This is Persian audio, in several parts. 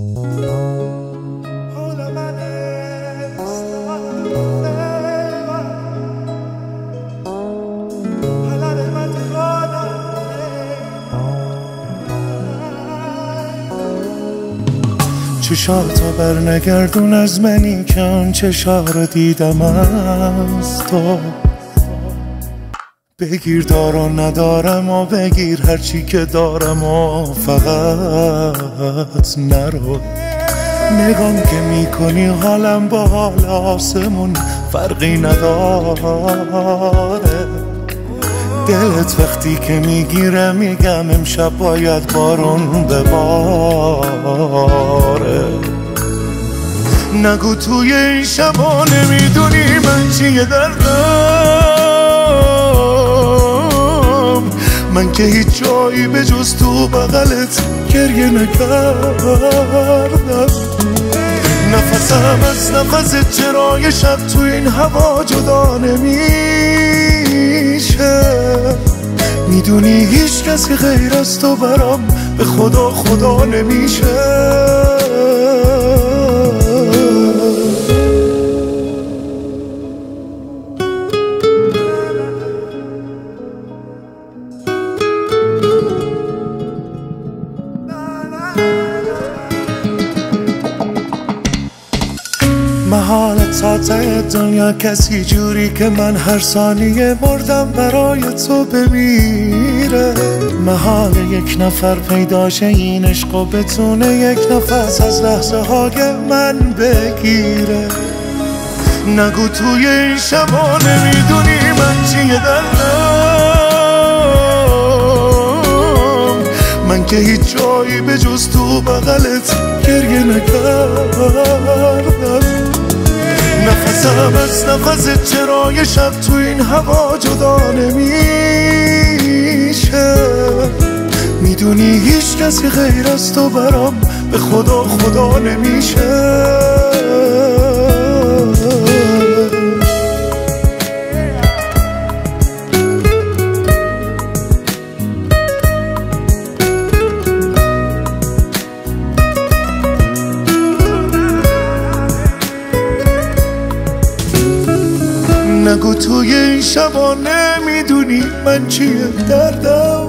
چشاتو بر نگردون از منی که آن چشا رو دیدم از تو. بگیر دار و ندارم و بگیر هرچی که دارم و فقط نرو. نگام که میکنی حالم با حال آسمون فرقی نداره. دلت وقتی که میگیره میگم امشب باید بارون بباره. نگو توی این شبا نمیدونی من چیه دردم. من که هیچ جایی به جز تو بغلت گریه نکردم. نفسم از نفست چرا یه شب تو این هوا جدا نمیشه. میدونی هیچ کسی غیر از تو برام به خدا خدا نمیشه. محالت تا ته دنیا کسی جوری که من هر ثانیه مردم برای تو بمیره. محال یک نفر پیداشه این عشق و بتونه یک نفس از لحظه های من بگیره. نگو توی این شبا نمیدونی من چیه دلم. من که هیچ جایی به جز تو بغلت گریه نکردم. نفسم از نفست چرا یه شب تو این هوا جدا نمیشه. میدونی هیچ کسی غیر از تو برام به خدا خدا نمیشه. نگو توی این شبا نمیدونی من چیه دردم.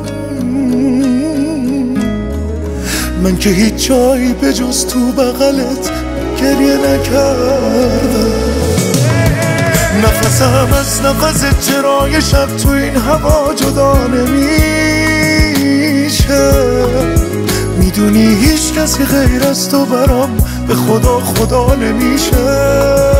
من که هیچ جایی به جز تو بغلت گریه نکردم. نفسم از نفست چرا یه شب تو این هوا جدا نمیشه. میدونی هیچ کسی غیر از تو برام به خدا خدا نمیشه.